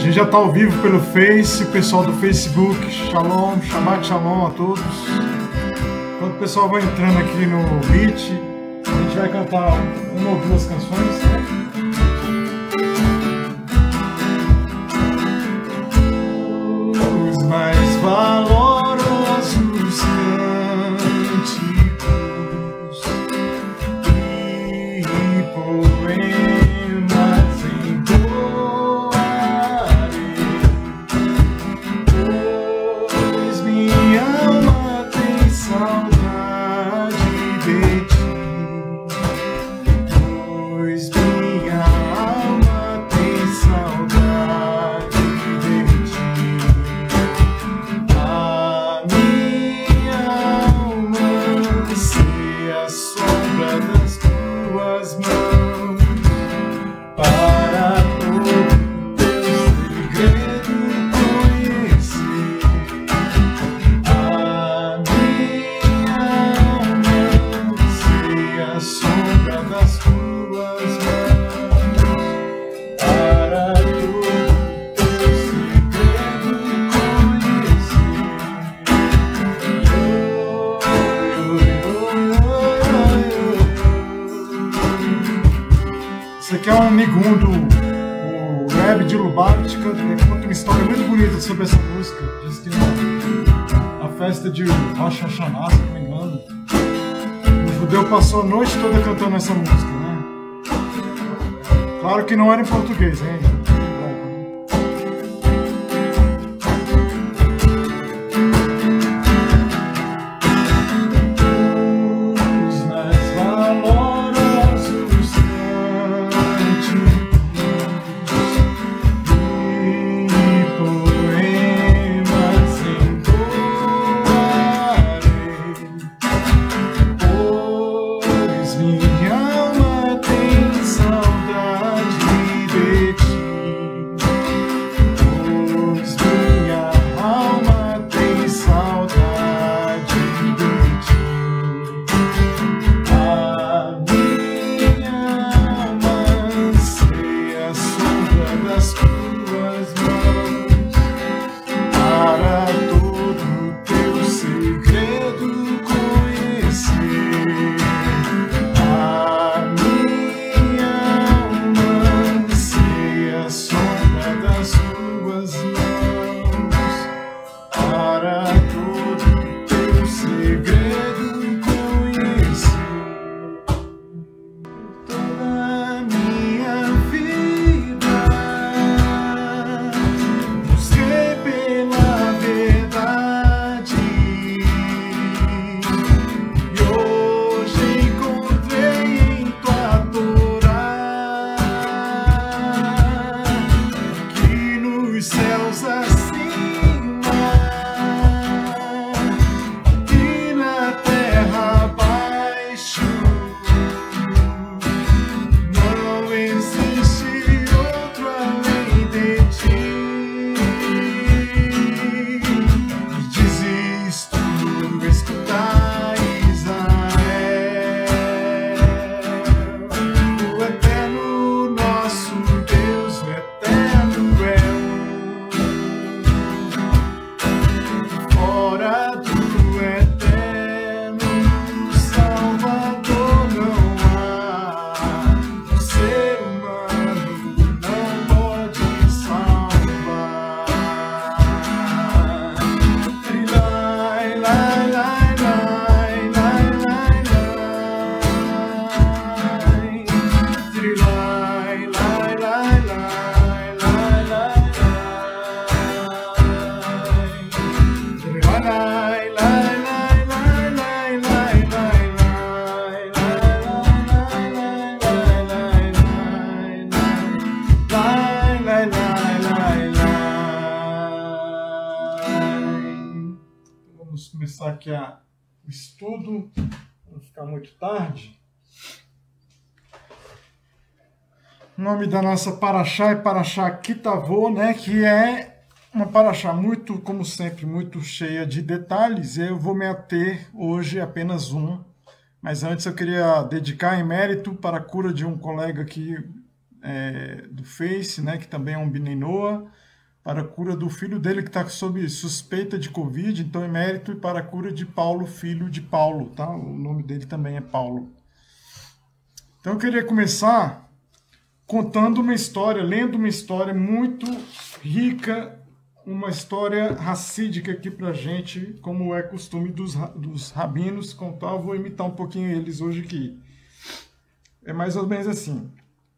gente já está ao vivo pelo Face, o pessoal do Facebook, Shalom, Shabbat Shalom a todos. Enquanto o pessoal vai entrando aqui no Meet, a gente vai cantar uma ou duas canções, né? Os mais valorosos cânticos e poemas entoarei, pois minha alma tem saudade de ti, pois minha alma tem saudade de ti. A minha alma anseia a sombra das tuas mãos para todo teu segredo conhecer. A minha alma anseia a sombra das tuas mãos para todo teu segredo conhecer. Esse aqui é um amigundo, o Reb de Lubavitch, ele conta uma história muito bonita sobre essa música. Diz que na festa de Rosh Hashanah, se não me engano, o judeu passou a noite toda cantando essa música, né? Claro que não era em português, hein? Os mais valorosos cânticos e poemas entoarei, pois minha alma tem saudade de ti, pois minha alma tem saudade de ti. A minha alma anseia a sombra das tuas mãos para todo teu segredo conhecer. A minha alma anseia a sombra das tuas mãos para todo teu segredo conhecer. Toda a minha vida busquei pela verdade e hoje encontrei em tua Torá que nos céus acima e na terra abaixo não existe outro além de ti. E diz isto, escutai Israel, o eterno nosso Deus, o eterno é fora do eterno Salvador não há. O ser humano não pode salvar. Trilai, lai, lai, lai, lai, lai, lai. Trilai, lai, lai, lai, lai, lai, Vamos começar aqui o estudo, para não ficar muito tarde. O nome da nossa paraxá é Paraxá Kitavô, né? Que é uma paraxá muito, como sempre, muito cheia de detalhes. Eu vou me ater hoje apenas um, mas antes eu queria dedicar em mérito para a cura de um colega aqui do Face, né? Que também é um Bnei Noah, para a cura do filho dele que está sob suspeita de Covid, então emérito, e para a cura de Paulo, filho de Paulo, tá? O nome dele também é Paulo. Então eu queria começar contando uma história, lendo uma história muito rica, uma história racídica aqui pra gente, como é costume dos rabinos contar. Eu vou imitar um pouquinho eles hoje aqui. É mais ou menos assim.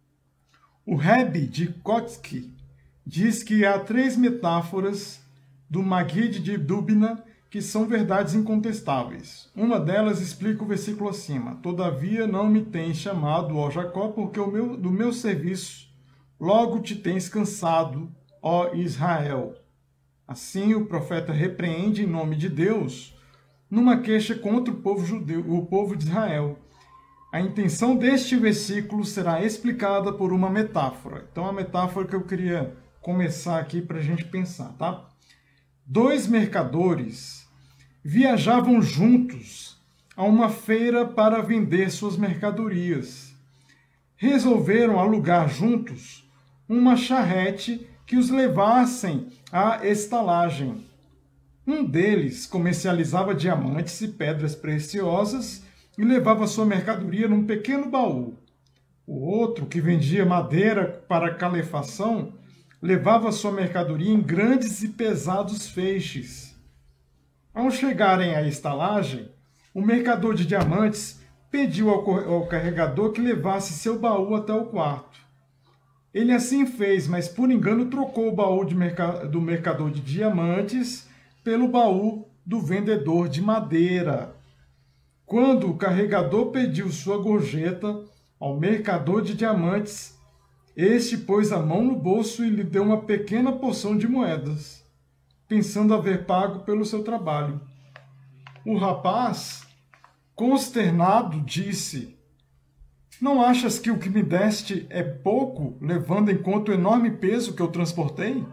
O Rebbe de Kotzky diz que há 3 metáforas do Maggid de Dubna que são verdades incontestáveis. Uma delas explica o versículo acima. Todavia não me tens chamado, ó Jacó, porque do meu serviço logo te tens cansado, ó Israel. Assim o profeta repreende em nome de Deus numa queixa contra o povo judeu, o povo de Israel. A intenção deste versículo será explicada por uma metáfora. Então a metáfora que eu queria começar aqui para a gente pensar, tá? 2 mercadores viajavam juntos a uma feira para vender suas mercadorias. Resolveram alugar juntos uma charrete que os levassem à estalagem. Um deles comercializava diamantes e pedras preciosas e levava sua mercadoria num pequeno baú. O outro, que vendia madeira para calefação, levava sua mercadoria em grandes e pesados feixes. Ao chegarem à estalagem, o mercador de diamantes pediu ao carregador que levasse seu baú até o quarto. Ele assim fez, mas por engano trocou o baú do mercador de diamantes pelo baú do vendedor de madeira. Quando o carregador pediu sua gorjeta ao mercador de diamantes, este pôs a mão no bolso e lhe deu uma pequena porção de moedas, pensando haver pago pelo seu trabalho. O rapaz, consternado, disse: Não achas que o que me deste é pouco, levando em conta o enorme peso que eu transportei?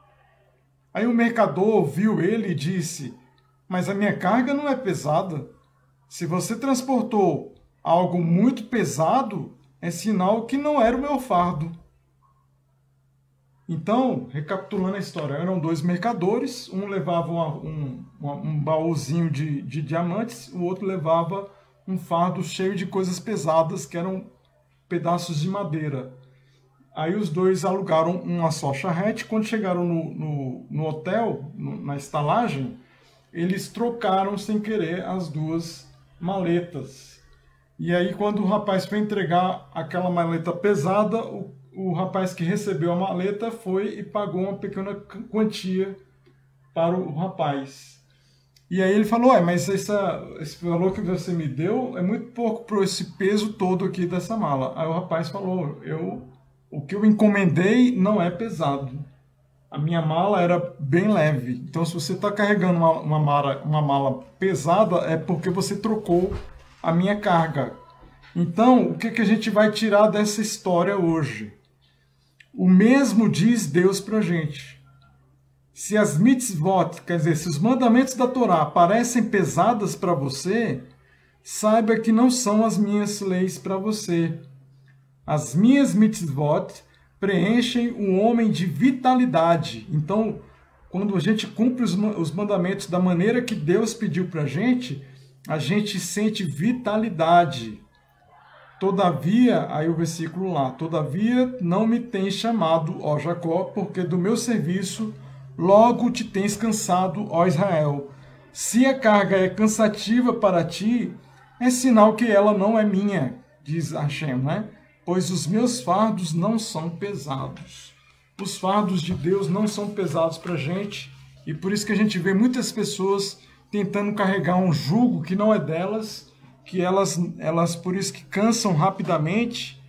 Aí o mercador ouviu ele e disse: Mas a minha carga não é pesada. Se você transportou algo muito pesado, é sinal que não era o meu fardo. Então, recapitulando a história, eram 2 mercadores, um levava um baúzinho de diamantes, o outro levava um fardo cheio de coisas pesadas, que eram pedaços de madeira. Aí os 2 alugaram uma só charrete. Quando chegaram no hotel, na estalagem, eles trocaram sem querer as 2 maletas. E aí quando o rapaz foi entregar aquela maleta pesada, o rapaz que recebeu a maleta foi e pagou uma pequena quantia para o rapaz. E aí ele falou: mas esse valor que você me deu é muito pouco para esse peso todo aqui dessa mala. Aí o rapaz falou: o que eu encomendei não é pesado. A minha mala era bem leve. Então se você está carregando uma mala pesada, é porque você trocou a minha carga. Então, o que a gente vai tirar dessa história hoje? O mesmo diz Deus para a gente. Se as mitzvot, quer dizer, se os mandamentos da Torá parecem pesadas para você, saiba que não são as minhas leis para você. As minhas mitzvot preenchem o homem de vitalidade. Então, quando a gente cumpre os mandamentos da maneira que Deus pediu para a gente sente vitalidade. Todavia, aí o versículo lá, todavia não me tens chamado, ó Jacó, porque do meu serviço logo te tens cansado, ó Israel. Se a carga é cansativa para ti, é sinal que ela não é minha, diz Hashem, né? Pois os meus fardos não são pesados. Os fardos de Deus não são pesados para a gente, e por isso que a gente vê muitas pessoas tentando carregar um jugo que não é delas, que elas por isso que cansam rapidamente,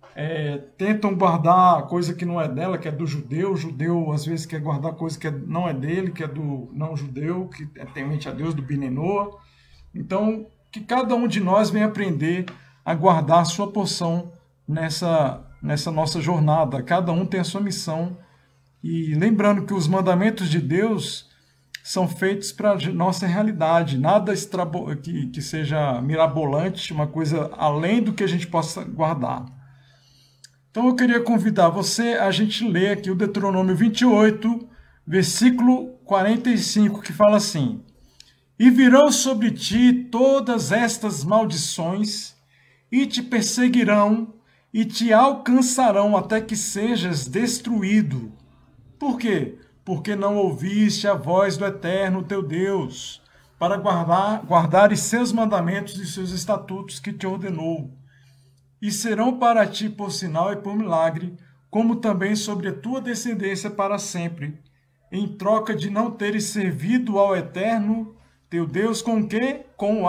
tentam guardar coisa que não é dela, que é do judeu. O judeu às vezes quer guardar coisa que não é dele, que é do não judeu, que é temente a Deus, do Binenoa. Então, que cada um de nós venha aprender a guardar a sua porção nessa nossa jornada. Cada um tem a sua missão. E lembrando que os mandamentos de Deus são feitos para a nossa realidade, nada que seja mirabolante, uma coisa além do que a gente possa guardar. Então eu queria convidar você a gente ler aqui o Deuteronômio 28, versículo 45, que fala assim: E virão sobre ti todas estas maldições, e te perseguirão, e te alcançarão até que sejas destruído. Por quê? Porque não ouviste a voz do Eterno teu Deus, para guardares seus mandamentos e seus estatutos que te ordenou. E serão para ti por sinal e por milagre, como também sobre a tua descendência para sempre, em troca de não teres servido ao Eterno teu Deus com quê? Com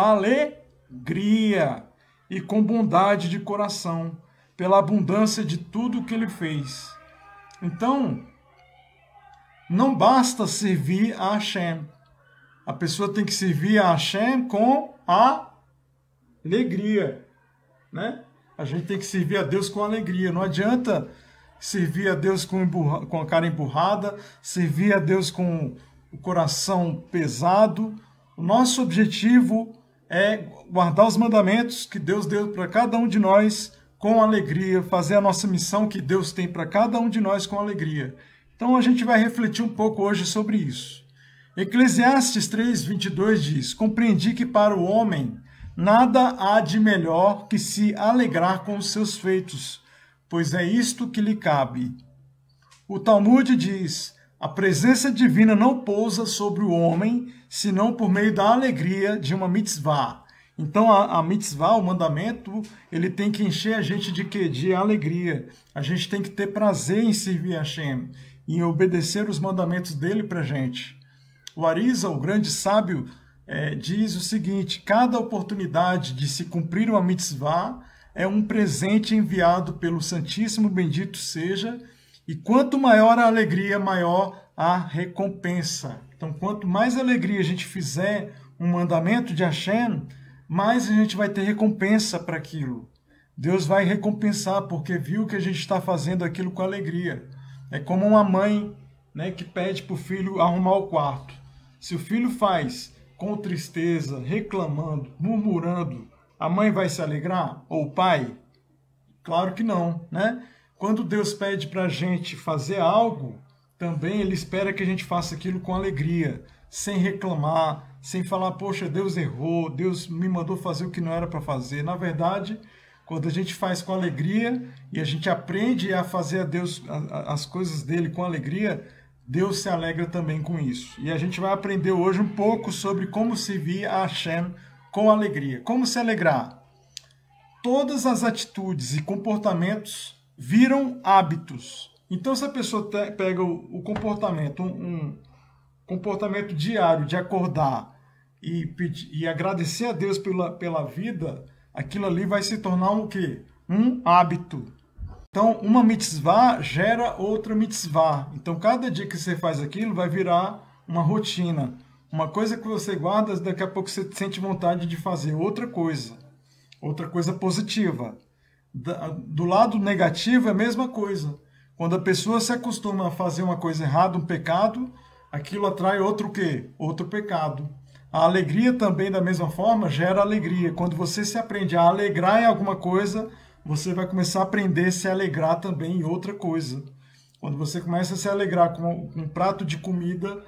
alegria e com bondade de coração, pela abundância de tudo que ele fez. Então, não basta servir a Hashem. A pessoa tem que servir a Hashem com alegria, né? A gente tem que servir a Deus com alegria. Não adianta servir a Deus com a cara empurrada, servir a Deus com o coração pesado. O nosso objetivo é guardar os mandamentos que Deus deu para cada um de nós com alegria, fazer a nossa missão que Deus tem para cada um de nós com alegria. Então a gente vai refletir um pouco hoje sobre isso. Eclesiastes 3:22 diz: Compreendi que para o homem nada há de melhor que se alegrar com os seus feitos, pois é isto que lhe cabe. O Talmud diz: a presença divina não pousa sobre o homem, senão por meio da alegria de uma mitzvah. Então a mitzvah, o mandamento, ele tem que encher a gente de quê? De alegria. A gente tem que ter prazer em servir a Hashem, em obedecer os mandamentos dele para a gente. O Arizal, o grande sábio, diz o seguinte: cada oportunidade de se cumprir uma mitzvah é um presente enviado pelo Santíssimo Bendito seja, e quanto maior a alegria, maior a recompensa. Então, quanto mais alegria a gente fizer um mandamento de Hashem, mais a gente vai ter recompensa para aquilo. Deus vai recompensar, porque viu que a gente está fazendo aquilo com alegria. É como uma mãe, né, que pede para o filho arrumar o quarto. Se o filho faz com tristeza, reclamando, murmurando, a mãe vai se alegrar? Ou o pai? Claro que não, né? Quando Deus pede para a gente fazer algo, também Ele espera que a gente faça aquilo com alegria, sem reclamar, sem falar, poxa, Deus errou, Deus me mandou fazer o que não era para fazer. Na verdade, quando a gente faz com alegria e a gente aprende a fazer a Deus as coisas dele com alegria, Deus se alegra também com isso. E a gente vai aprender hoje um pouco sobre como servir a Hashem com alegria. Como se alegrar? Todas as atitudes e comportamentos viram hábitos. Então, se a pessoa pega o comportamento, um comportamento diário de acordar e agradecer a Deus pela vida, aquilo ali vai se tornar um quê? Um hábito. Então, uma mitzvah gera outra mitzvah. Então, cada dia que você faz aquilo vai virar uma rotina. Uma coisa que você guarda, daqui a pouco você sente vontade de fazer outra coisa positiva. Do lado negativo é a mesma coisa. Quando a pessoa se acostuma a fazer uma coisa errada, um pecado, aquilo atrai outro quê? Outro pecado. A alegria também, da mesma forma, gera alegria. Quando você se aprende a alegrar em alguma coisa, você vai começar a aprender a se alegrar também em outra coisa. Quando você começa a se alegrar com um prato de comida,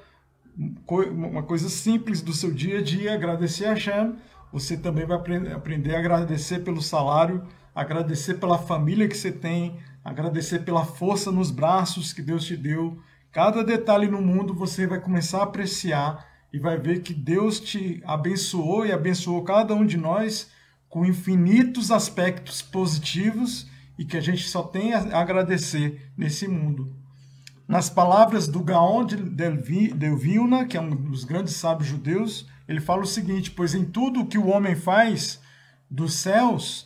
uma coisa simples do seu dia a dia, agradecer a Hashem, você também vai aprender a agradecer pelo salário, agradecer pela família que você tem, agradecer pela força nos braços que Deus te deu. Cada detalhe no mundo você vai começar a apreciar e vai ver que Deus te abençoou e abençoou cada um de nós com infinitos aspectos positivos e que a gente só tem a agradecer nesse mundo. Nas palavras do Gaon de Vilna, que é um dos grandes sábios judeus, ele fala o seguinte: pois em tudo o que o homem faz dos céus,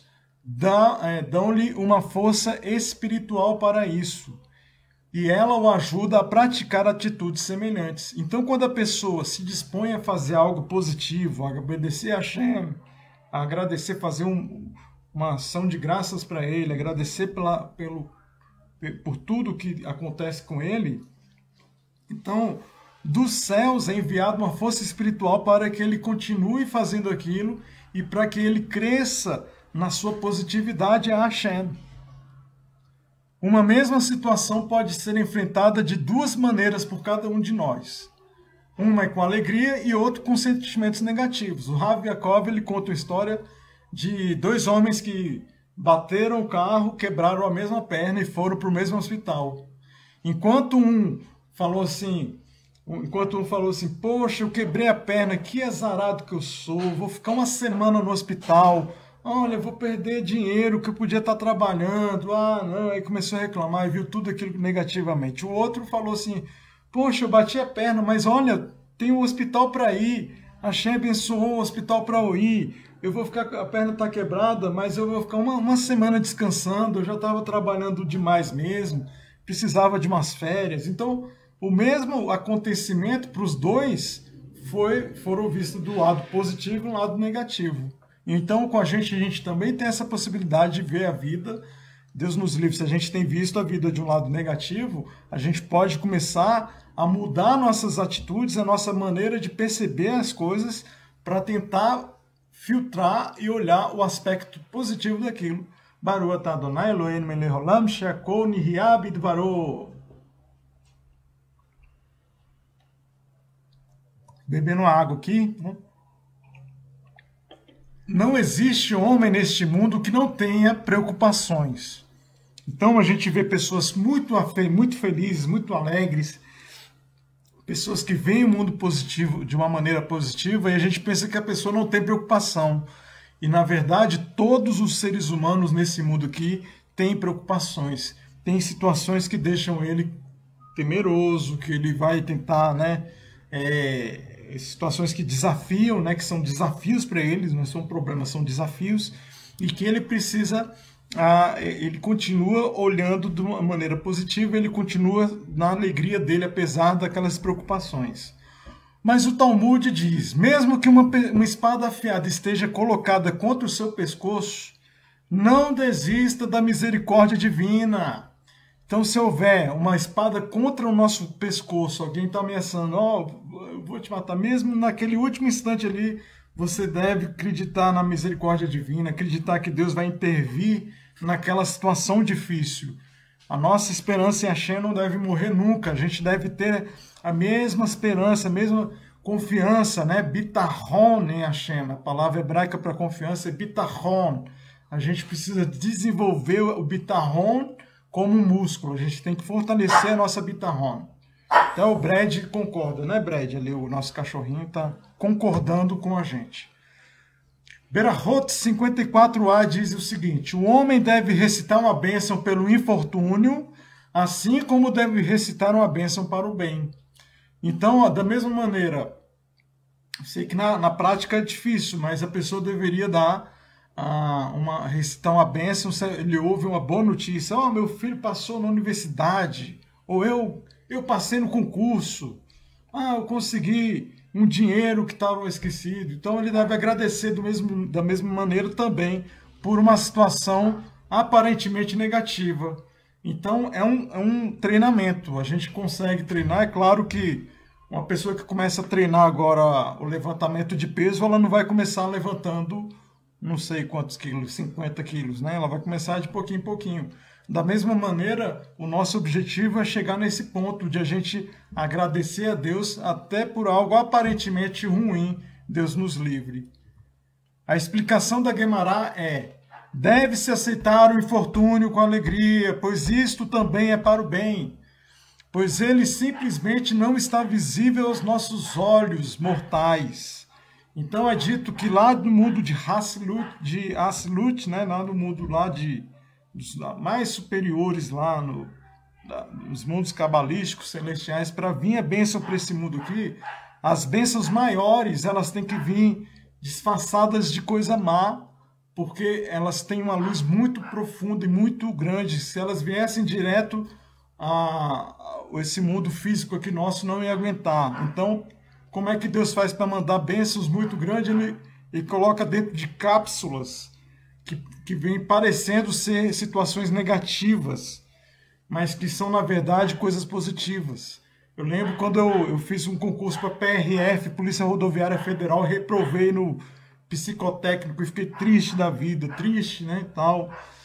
dão-lhe uma força espiritual para isso, e ela o ajuda a praticar atitudes semelhantes. Então, quando a pessoa se dispõe a fazer algo positivo, a obedecer a Hashem, a agradecer, fazer uma ação de graças para ele, agradecer por tudo que acontece com ele, então, dos céus é enviada uma força espiritual para que ele continue fazendo aquilo e para que ele cresça na sua positividade a Hashem. Uma mesma situação pode ser enfrentada de duas maneiras por cada um de nós. Uma é com alegria e outra com sentimentos negativos. O Rav Yaakov, ele conta uma história de dois homens que bateram o carro, quebraram a mesma perna e foram para o mesmo hospital. Enquanto um falou assim, poxa, eu quebrei a perna, que azarado que eu sou, vou ficar uma semana no hospital, olha, eu vou perder dinheiro que eu podia estar trabalhando, não, aí começou a reclamar e viu tudo aquilo negativamente. O outro falou assim, poxa, eu bati a perna, mas olha, tem um hospital para ir, a Hashem abençoou o hospital para eu ir, eu vou ficar, a perna está quebrada, mas eu vou ficar uma semana descansando, eu já estava trabalhando demais mesmo, precisava de umas férias. Então, o mesmo acontecimento para os dois foram vistos do lado positivo e do lado negativo. Então, com a gente também tem essa possibilidade de ver a vida. Deus nos livre, se a gente tem visto a vida de um lado negativo, a gente pode começar a mudar nossas atitudes, a nossa maneira de perceber as coisas, para tentar filtrar e olhar o aspecto positivo daquilo. Baruch atah Adonai Eloheinu melech haolam she'akol nihya bidvaro. Bebendo água aqui, né? Não existe homem neste mundo que não tenha preocupações. Então a gente vê pessoas muito felizes, muito alegres, pessoas que veem o mundo positivo de uma maneira positiva, e a gente pensa que a pessoa não tem preocupação. E na verdade, todos os seres humanos nesse mundo aqui têm preocupações, têm situações que deixam ele temeroso, que ele vai tentar, né, situações que desafiam, né, que são desafios para eles, não são problemas, são desafios, e que ele precisa, ele continua olhando de uma maneira positiva, ele continua na alegria dele, apesar daquelas preocupações. Mas o Talmud diz, mesmo que uma espada afiada esteja colocada contra o seu pescoço, não desista da misericórdia divina. Então, se houver uma espada contra o nosso pescoço, alguém está ameaçando, eu vou te matar, mesmo naquele último instante ali, você deve acreditar na misericórdia divina, acreditar que Deus vai intervir naquela situação difícil. A nossa esperança em Hashem não deve morrer nunca, a gente deve ter a mesma esperança, a mesma confiança, né? Bitachon em Hashem, a palavra hebraica para confiança é bitachon. A gente precisa desenvolver o bitachon como um músculo, a gente tem que fortalecer a nossa bitachon. Então o Brad concorda, né, Brad? Ali o nosso cachorrinho está concordando com a gente. Berahot 54a diz o seguinte, o homem deve recitar uma bênção pelo infortúnio, assim como deve recitar uma bênção para o bem. Então, da mesma maneira, eu sei que na prática é difícil, mas a pessoa deveria recitar uma bênção se ele ouve uma boa notícia. Meu filho passou na universidade, ou eu passei no concurso, eu consegui um dinheiro que estava esquecido. Então ele deve agradecer da mesma maneira também por uma situação aparentemente negativa. Então é um treinamento, a gente consegue treinar. É claro que uma pessoa que começa a treinar agora o levantamento de peso, ela não vai começar levantando não sei quantos quilos, 50 quilos, né? Ela vai começar de pouquinho em pouquinho. Da mesma maneira, o nosso objetivo é chegar nesse ponto de a gente agradecer a Deus até por algo aparentemente ruim, Deus nos livre. A explicação da Guemará é: deve-se aceitar o infortúnio com alegria, pois isto também é para o bem, pois ele simplesmente não está visível aos nossos olhos mortais. Então é dito que lá no mundo de Asilut, né, lá no mundo lá dos mais superiores, lá nos mundos cabalísticos, celestiais, para vir a bênção para esse mundo aqui, as bênçãos maiores, elas têm que vir disfarçadas de coisa má, porque elas têm uma luz muito profunda e muito grande. Se elas viessem direto a esse mundo físico aqui nosso, não ia aguentar. Então, como é que Deus faz para mandar bênçãos muito grandes? Ele coloca dentro de cápsulas que vêm parecendo ser situações negativas, mas que são, na verdade, coisas positivas. Eu lembro quando eu fiz um concurso para PRF, Polícia Rodoviária Federal, reprovei no psicotécnico e fiquei triste da vida, triste, né, e tal.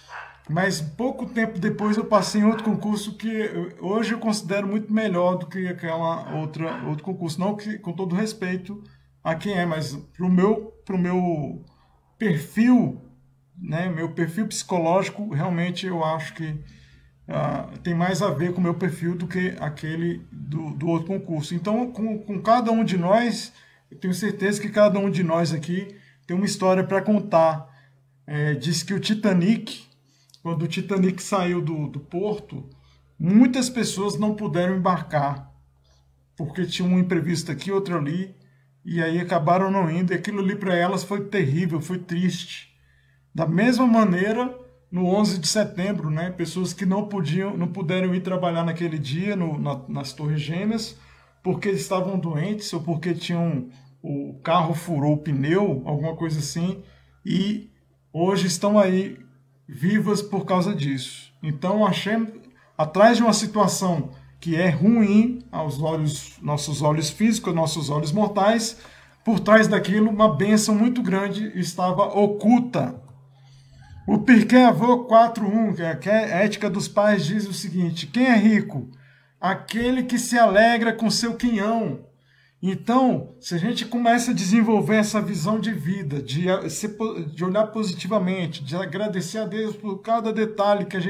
mas pouco tempo depois eu passei em outro concurso que hoje eu considero muito melhor do que aquela outro concurso. Não que, com todo respeito a quem é, mas pro meu perfil, né, meu perfil psicológico, realmente eu acho que tem mais a ver com o meu perfil do que aquele do outro concurso. Então, com cada um de nós, eu tenho certeza que cada um de nós aqui tem uma história para contar. Diz que o Titanic, quando o Titanic saiu do porto, muitas pessoas não puderam embarcar, porque tinha um imprevisto aqui, outro ali, e aí acabaram não indo, e aquilo ali para elas foi terrível, foi triste. Da mesma maneira, no 11 de setembro, né, pessoas que não puderam ir trabalhar naquele dia nas Torres Gêmeas, porque estavam doentes ou porque o carro furou o pneu, alguma coisa assim, e hoje estão aí vivas por causa disso. Então, atrás de uma situação que é ruim aos nossos olhos físicos, nossos olhos mortais, por trás daquilo uma bênção muito grande estava oculta. O Pirkei Avot 4.1, que é a ética dos pais, diz o seguinte: quem é rico? Aquele que se alegra com seu quinhão. Então, se a gente começa a desenvolver essa visão de vida, de olhar positivamente, de agradecer a Deus por cada detalhe que a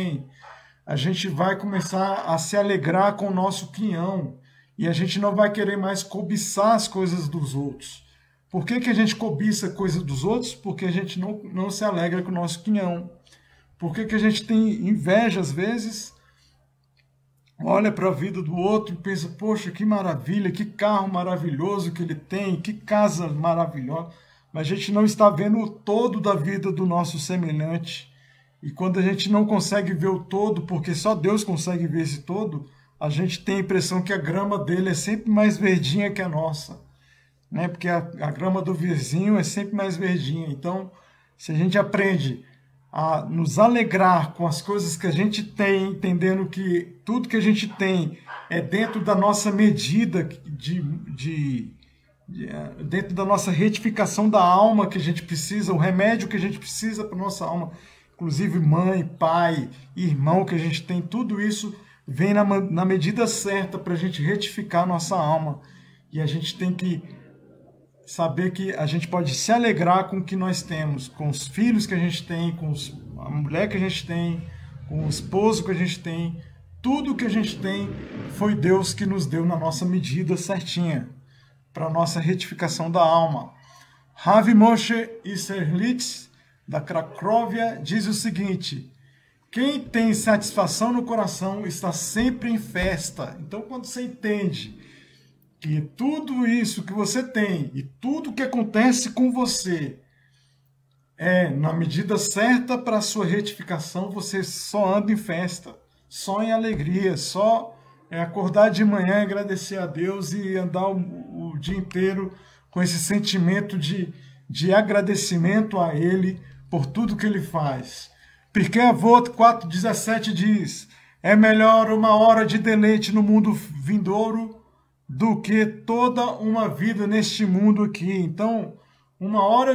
gente vai começar a se alegrar com o nosso quinhão. E a gente não vai querer mais cobiçar as coisas dos outros. Por que a gente cobiça coisas dos outros? Porque a gente não se alegra com o nosso quinhão. Por que a gente tem inveja às vezes? Olha para a vida do outro e pensa, poxa, que maravilha, que carro maravilhoso que ele tem, que casa maravilhosa. Mas a gente não está vendo o todo da vida do nosso semelhante. E quando a gente não consegue ver o todo, porque só Deus consegue ver esse todo, a gente tem a impressão que a grama dele é sempre mais verdinha que a nossa. Né? Porque a grama do vizinho é sempre mais verdinha. Então, se a gente aprende a nos alegrar com as coisas que a gente tem, entendendo que tudo que a gente tem é dentro da nossa medida, dentro da nossa retificação da alma que a gente precisa, o remédio que a gente precisa para a nossa alma, inclusive mãe, pai, irmão que a gente tem, tudo isso vem na medida certa para a gente retificar a nossa alma. E a gente tem que saber que a gente pode se alegrar com o que nós temos, com os filhos que a gente tem, com a mulher que a gente tem, com o esposo que a gente tem. Tudo que a gente tem foi Deus que nos deu na nossa medida certinha, para a nossa retificação da alma. Rav Moshe Isserlitz, da Cracóvia, diz o seguinte: quem tem satisfação no coração está sempre em festa. Então, quando você entende que tudo isso que você tem e tudo que acontece com você é na medida certa para a sua retificação, você só anda em festa, só em alegria, só acordar de manhã e agradecer a Deus e andar o dia inteiro com esse sentimento de agradecimento a Ele por tudo que Ele faz. Pirkei Avot 4.17 diz: é melhor uma hora de deleite no mundo vindouro do que toda uma vida neste mundo aqui. Então, uma hora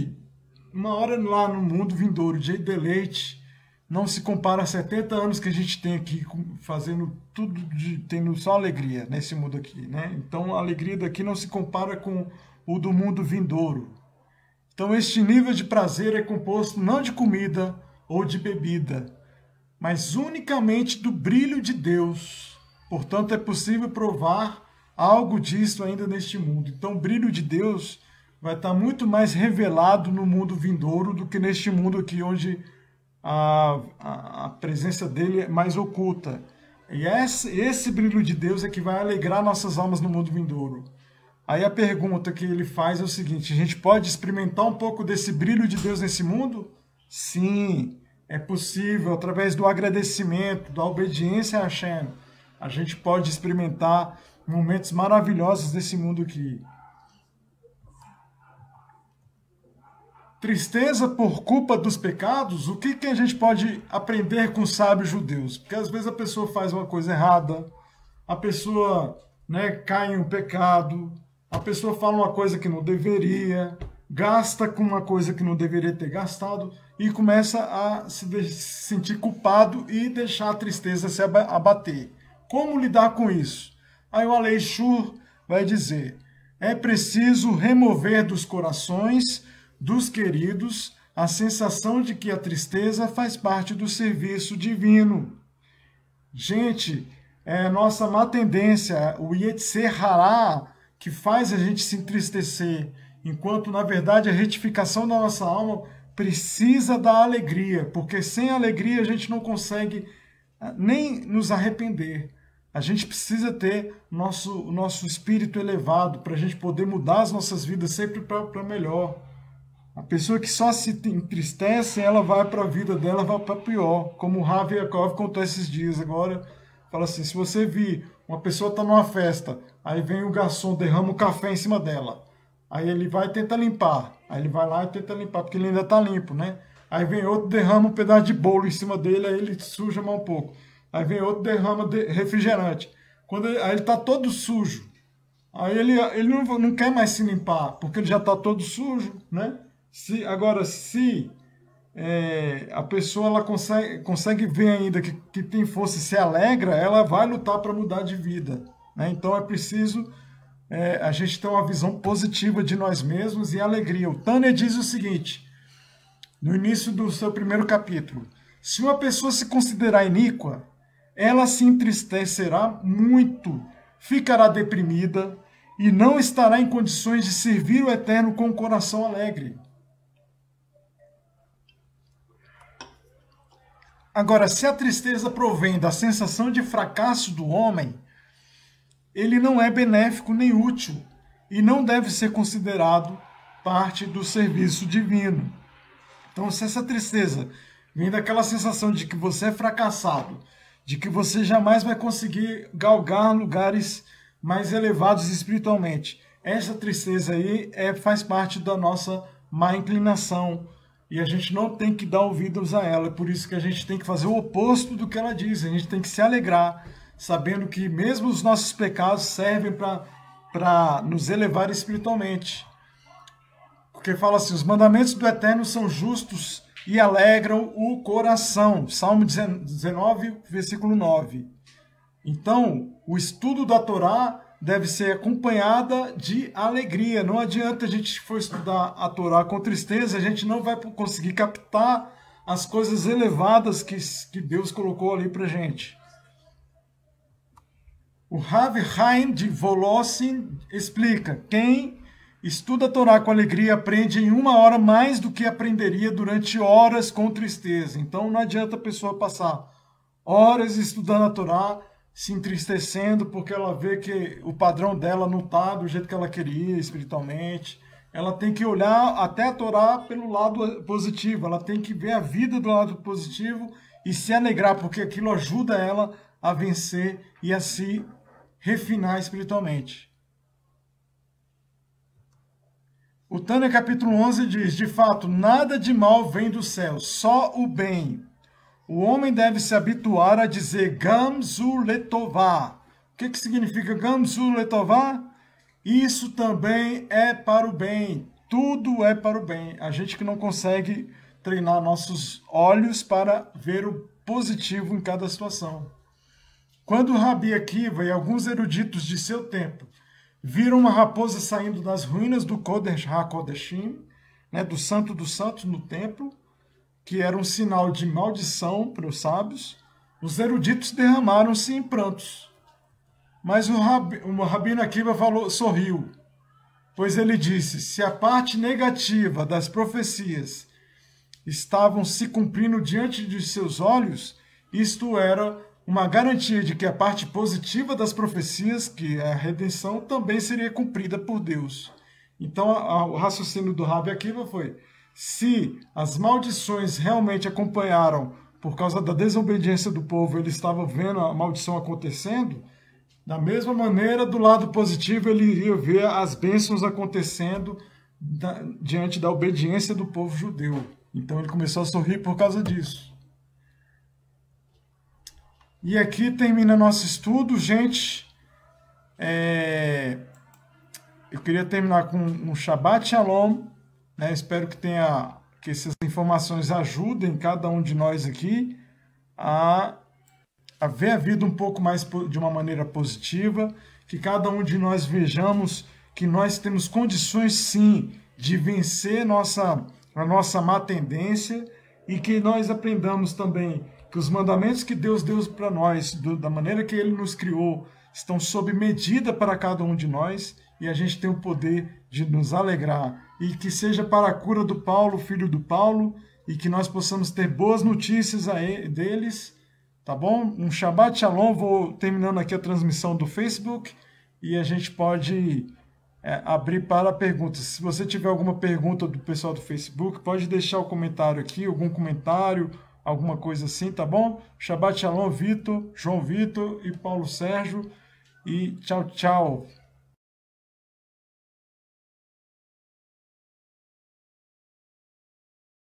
lá no mundo vindouro de deleite não se compara a 70 anos que a gente tem aqui fazendo tudo, tendo só alegria nesse mundo aqui, né? Então, a alegria daqui não se compara com o do mundo vindouro. Então, este nível de prazer é composto não de comida ou de bebida, mas unicamente do brilho de Deus. Portanto, é possível provar algo disso ainda neste mundo. Então, o brilho de Deus vai estar muito mais revelado no mundo vindouro do que neste mundo aqui, onde a presença dele é mais oculta. E esse brilho de Deus é que vai alegrar nossas almas no mundo vindouro. Aí a pergunta que ele faz é o seguinte: a gente pode experimentar um pouco desse brilho de Deus nesse mundo? Sim, é possível, através do agradecimento, da obediência a Hashem. A gente pode experimentar momentos maravilhosos desse mundo aqui. Tristeza por culpa dos pecados, o que a gente pode aprender com os sábios judeus? Porque às vezes a pessoa faz uma coisa errada, a pessoa cai em um pecado, a pessoa fala uma coisa que não deveria, gasta com uma coisa que não deveria ter gastado e começa a se sentir culpado e deixar a tristeza se abater. Como lidar com isso? Aí o Aleixo vai dizer: é preciso remover dos corações dos queridos a sensação de que a tristeza faz parte do serviço divino. Gente, é nossa má tendência, o Yetzer Hará, que faz a gente se entristecer, enquanto, na verdade, a retificação da nossa alma precisa da alegria, porque sem alegria a gente não consegue nem nos arrepender. A gente precisa ter o nosso espírito elevado para a gente poder mudar as nossas vidas sempre para melhor. A pessoa que só se entristece, ela vai para a vida dela, vai para pior. Como o Rav Yaakov contou esses dias agora, fala assim, se você vir uma pessoa está numa festa, aí vem o garçom, derrama o café em cima dela. Aí ele vai e tenta limpar. Aí ele vai lá e tenta limpar, porque ele ainda está limpo, né? Aí vem outro, derrama um pedaço de bolo em cima dele, aí ele suja mais um pouco. Aí vem outro, derrama refrigerante. Aí ele está todo sujo. Aí ele não quer mais se limpar, porque ele já está todo sujo, né? Agora, se a pessoa ela consegue ver ainda que tem força e se alegra, ela vai lutar para mudar de vida, né? Então é preciso a gente ter uma visão positiva de nós mesmos e alegria. O Tânia diz o seguinte, no início do seu primeiro capítulo: se uma pessoa se considerar iníqua, ela se entristecerá muito, ficará deprimida e não estará em condições de servir o Eterno com o coração alegre. Agora, se a tristeza provém da sensação de fracasso do homem, ele não é benéfico nem útil e não deve ser considerado parte do serviço divino. Então, se essa tristeza vem daquela sensação de que você é fracassado, de que você jamais vai conseguir galgar lugares mais elevados espiritualmente, essa tristeza aí faz parte da nossa má inclinação. E a gente não tem que dar ouvidos a ela. É por isso que a gente tem que fazer o oposto do que ela diz. A gente tem que se alegrar, sabendo que mesmo os nossos pecados servem para nos elevar espiritualmente. Porque fala assim, os mandamentos do Eterno são justos e alegram o coração. Salmo 19, versículo 9. Então, o estudo da Torá deve ser acompanhada de alegria. Não adianta a gente for estudar a Torá com tristeza, a gente não vai conseguir captar as coisas elevadas que Deus colocou ali para gente. O Rav Chaim de Volossin explica: quem estuda a Torá com alegria aprende em 1 hora mais do que aprenderia durante horas com tristeza. Então não adianta a pessoa passar horas estudando a Torá, se entristecendo porque ela vê que o padrão dela não está do jeito que ela queria espiritualmente. Ela tem que olhar até a Torá pelo lado positivo, ela tem que ver a vida do lado positivo e se alegrar, porque aquilo ajuda ela a vencer e a se refinar espiritualmente. O Tânia capítulo 11 diz: de fato, nada de mal vem do céu, só o bem. O homem deve se habituar a dizer Gamzu Letová. O que significa Gamzu Letová? Isso também é para o bem. Tudo é para o bem. A gente que não consegue treinar nossos olhos para ver o positivo em cada situação. Quando Rabi Akiva e alguns eruditos de seu tempo viram uma raposa saindo das ruínas do Kodesh HaKodeshim, né, do Santo dos Santos no templo, que era um sinal de maldição para os sábios, os eruditos derramaram-se em prantos. Mas o Rabino Akiva sorriu, pois ele disse: se a parte negativa das profecias estavam se cumprindo diante de seus olhos, isto era uma garantia de que a parte positiva das profecias, que é a redenção, também seria cumprida por Deus. Então o raciocínio do Rabi Akiva foi: se as maldições realmente acompanharam por causa da desobediência do povo, ele estava vendo a maldição acontecendo, da mesma maneira, do lado positivo, ele iria ver as bênçãos acontecendo diante da obediência do povo judeu. Então ele começou a sorrir por causa disso. E aqui termina nosso estudo, gente. Eu queria terminar com um Shabbat Shalom né? Espero que essas informações ajudem cada um de nós aqui a ver a vida um pouco mais de uma maneira positiva, que cada um de nós vejamos que nós temos condições sim de vencer a nossa má tendência, e que nós aprendamos também que os mandamentos que Deus deu para nós, da maneira que Ele nos criou, estão sob medida para cada um de nós, e a gente tem o poder de nos alegrar, e que seja para a cura do Paulo, filho do Paulo, e que nós possamos ter boas notícias deles, tá bom? Um Shabbat Shalom. Vou terminando aqui a transmissão do Facebook, e a gente pode abrir para perguntas. Se você tiver alguma pergunta do pessoal do Facebook, pode deixar o comentário aqui, algum comentário, alguma coisa assim, tá bom? Shabbat Shalom, Vitor, João Vitor e Paulo Sérgio, e tchau, tchau.